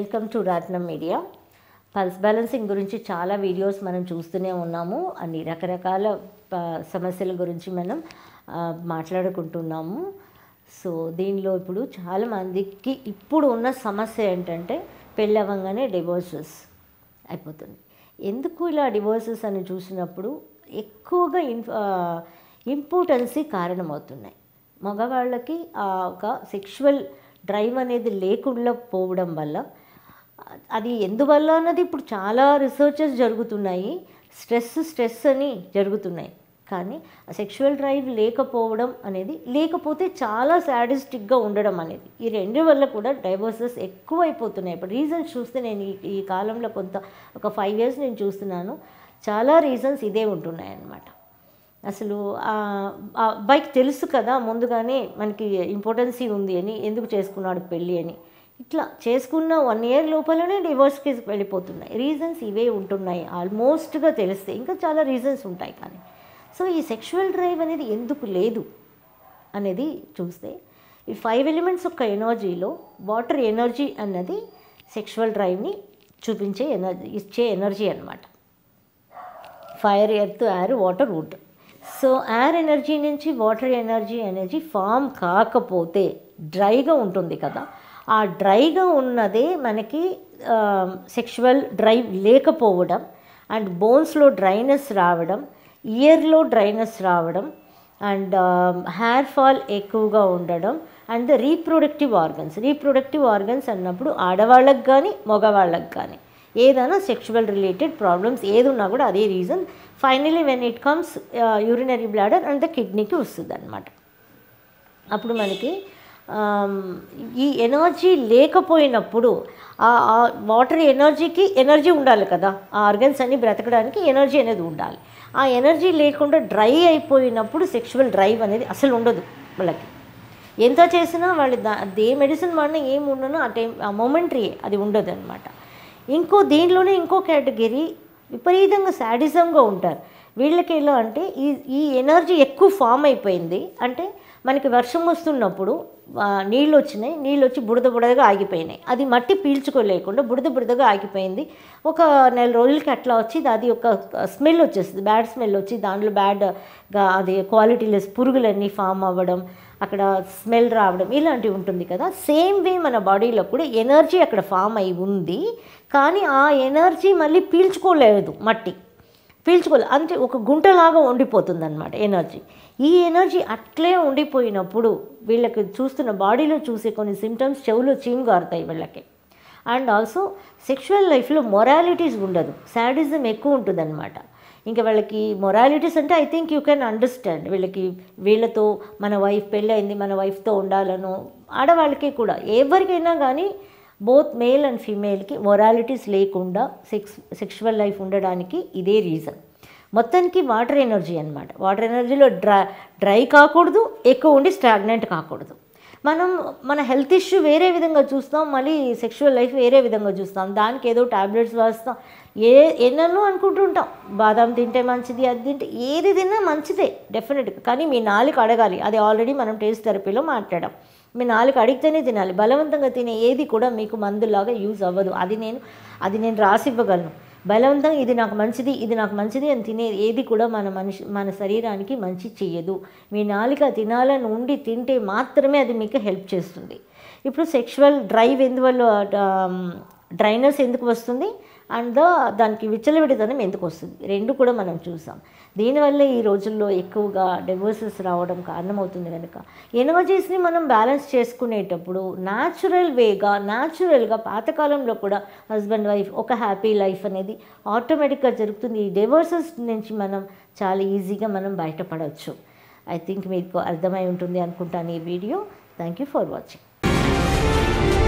Welcome to Ratnam media. Pulse balancing గురించి చాలా videos మనం చూస్తూనే ఉన్నాము. అన్ని రకరకాల సమస్యల గురించి మనం మాట్లాడుకుంటున్నాము. సో దీనిలో ఇప్పుడు చాలామందికి ఇప్పుడు ఉన్న సమస్య ఏంటంటే పెళ్ళి అవ్వగానే డివోర్సెస్ అయిపోతుంది. ఎందుకు ఇలా డివోర్సెస్ అని చూసినప్పుడు ఎక్కువగా ఇంపార్టెన్సీ కారణమవుతున్నాయి. మగవాళ్ళకి ఒక సెక్షువల్ డ్రైవ్ అనేది లేకుండా పోవడం వల్ల, అది ఎందువల్ల అన్నది ఇప్పుడు చాలా రీసెర్చెస్ జరుగుతున్నాయి. స్ట్రెస్ అని జరుగుతున్నాయి. కానీ ఆ సెక్షువల్ డ్రైవ్ లేకపోవడం అనేది, లేకపోతే చాలా సాడిస్టిక్గా ఉండడం అనేది, ఈ రెండు వల్ల కూడా డైవోర్సెస్ ఎక్కువైపోతున్నాయి. ఇప్పుడు రీజన్స్ చూస్తే నేను ఈ కాలంలో ఒక 5 years నేను చూస్తున్నాను. చాలా రీజన్స్ ఇదే ఉంటున్నాయి అన్నమాట. అసలు ఆ అబ్బాయికి తెలుసు కదా ముందుగానే మనకి ఇంపార్టెన్సీ ఉంది అని, ఎందుకు చేసుకున్నాడు పెళ్ళి అని. ఇట్లా చేసుకున్న 1 year లోపలనే డివోర్స్కి వెళ్ళిపోతున్నాయి. రీజన్స్ ఇవే ఉంటున్నాయి ఆల్మోస్ట్గా తెలిస్తే. ఇంకా చాలా రీజన్స్ ఉంటాయి. కానీ సో ఈ సెక్షువల్ డ్రైవ్ అనేది ఎందుకు లేదు అనేది చూస్తే, ఈ 5 elements యొక్క ఎనర్జీలో వాటర్ ఎనర్జీ అన్నది సెక్షువల్ డ్రైవ్ని చూపించే ఇచ్చే ఎనర్జీ అన్నమాట. Fire, earth, air, water, wood. So air energy నుంచి వాటర్ ఎనర్జీ ఫామ్ కాకపోతే డ్రైగా ఉంటుంది కదా. ఆ డ్రైగా ఉన్నదే మనకి సెక్షువల్ డ్రైవ్ లేకపోవడం, అండ్ బోన్స్లో డ్రైనెస్ రావడం, ఇయర్లో డ్రైనెస్ రావడం, అండ్ హెయిర్ ఫాల్ ఎక్కువగా ఉండడం, అండ్ రీప్రొడక్టివ్ ఆర్గన్స్ అన్నప్పుడు ఆడవాళ్ళకి కానీ మగవాళ్ళకి కానీ ఏదైనా సెక్షువల్ రిలేటెడ్ ప్రాబ్లమ్స్ ఏది ఉన్నా కూడా అదే reason. Finally when it comes urinary bladder and the కిడ్నీకి వస్తుంది అన్నమాట. అప్పుడు మనకి ఈ ఎనర్జీ లేకపోయినప్పుడు, ఆ వాటర్ ఎనర్జీకి ఎనర్జీ ఉండాలి కదా, ఆ ఆర్గన్స్ అన్ని బ్రతకడానికి ఎనర్జీ అనేది ఉండాలి. ఆ ఎనర్జీ లేకుండా డ్రై అయిపోయినప్పుడు సెక్షువల్ డ్రైవ్ అనేది అసలు ఉండదు వాళ్ళకి. ఎంత చేసినా వాళ్ళు ఏ మెడిసిన్ వాడినా ఏమి ఉండనో ఆ మొమెంటరీ అది ఉండదు అనమాట. దీనిలోనే ఇంకో కేటగిరీ విపరీతంగా శాడిజంగా ఉంటారు. వీళ్ళకి ఎలా అంటే ఈ ఎనర్జీ ఎక్కువ ఫామ్ అయిపోయింది అంటే, మనకి వర్షం వస్తున్నప్పుడు నీళ్ళు వచ్చి బుడదగా ఆగిపోయినాయి. అది మట్టి పీల్చుకోలేకుండా బుడదగా ఆగిపోయింది. ఒక 4 రోజులకి అట్లా వచ్చి అది ఒక స్మెల్ వచ్చేస్తుంది, బ్యాడ్ స్మెల్ వచ్చి దాంట్లో బ్యాడ్గా అది క్వాలిటీలెస్ పురుగులన్నీ ఫామ్ అవ్వడం, అక్కడ స్మెల్ రావడం ఇలాంటివి ఉంటుంది కదా. సేమ్ వే మన బాడీలో కూడా ఎనర్జీ అక్కడ ఫామ్ అయి ఉంది, కానీ ఆ ఎనర్జీ మళ్ళీ మట్టి పీల్చుకోలేదు. అంటే ఒక గుంటలాగా ఉండిపోతుంది అన్నమాట ఎనర్జీ. ఈ ఎనర్జీ అట్లే ఉండిపోయినప్పుడు వీళ్ళకి చూస్తున్న బాడీలో చూసే కొన్ని సిమ్టమ్స్, చెవులో చీము గారుతాయి వీళ్ళకి. అండ్ ఆల్సో సెక్షువల్ లైఫ్లో మొరాలిటీస్ ఉండదు, శాడిజం ఎక్కువ ఉంటుంది అనమాట. ఇంకా వాళ్ళకి మొరాలిటీస్ అంటే I think you can understand. వీళ్ళతో మన వైఫ్ పెళ్ళి అయింది, మన వైఫ్తో ఉండాలనో, ఆడవాళ్ళకి కూడా ఎవరికైనా కానీ బోత్ మేల్ అండ్ ఫీమేల్కి మొరాలిటీస్ లేకుండా సెక్షువల్ లైఫ్ ఉండడానికి ఇదే రీజన్. మొత్తానికి వాటర్ ఎనర్జీ అనమాట. వాటర్ ఎనర్జీలో డ్రై కాకూడదు, ఎక్కువ ఉండి స్టాగ్నెంట్ కాకూడదు. మన హెల్త్ ఇష్యూ వేరే విధంగా చూస్తాం, మళ్ళీ సెక్షువల్ లైఫ్ వేరే విధంగా చూస్తాం. దానికి ఏదో టాబ్లెట్స్ వాస్తాం, ఎన్నో అనుకుంటుంటాం. బాదాం తింటే మంచిది, అది తింటే ఏది తిన్నా మంచిదే డెఫినెట్గా. కానీ మీ నాలుక అడగాలి. అది ఆల్రెడీ మనం టేస్ట్ థెరపీలో మాట్లాడాం. మీ నాలుక అడిగితేనే తినాలి. బలవంతంగా తినే ఏది కూడా మీకు మందులాగా యూజ్ అవ్వదు. అది నేను రాసివ్వగలను. బలవంతంగా ఇది నాకు మంచిది అని తినే ఏది కూడా మన శరీరానికి మంచి చెయ్యదు. మీ నాలుక తినాలని ఉండి తింటే మాత్రమే అది మీకు హెల్ప్ చేస్తుంది. ఇప్పుడు సెక్షువల్ డ్రైవ్ ఎందువల్ల డ్రైనెస్ ఎందుకు వస్తుంది, అండ్ దానికి విచ్చలవిడితనం ఎందుకు వస్తుంది, రెండు కూడా మనం చూసాం. దీనివల్ల ఈ రోజుల్లో ఎక్కువగా డివోర్సెస్ రావడం కారణమవుతుంది. కనుక ఎనర్జీస్ని మనం బ్యాలెన్స్ చేసుకునేటప్పుడు న్యాచురల్గా పాతకాలంలో కూడా హస్బెండ్ వైఫ్ ఒక హ్యాపీ లైఫ్ అనేది ఆటోమేటిక్గా జరుగుతుంది. ఈ డివోర్సెస్ నుంచి మనం చాలా ఈజీగా మనం బయటపడవచ్చు. ఐ థింక్ మీకు అర్థమై ఉంటుంది అనుకుంటాను ఈ video. Thank you for watching.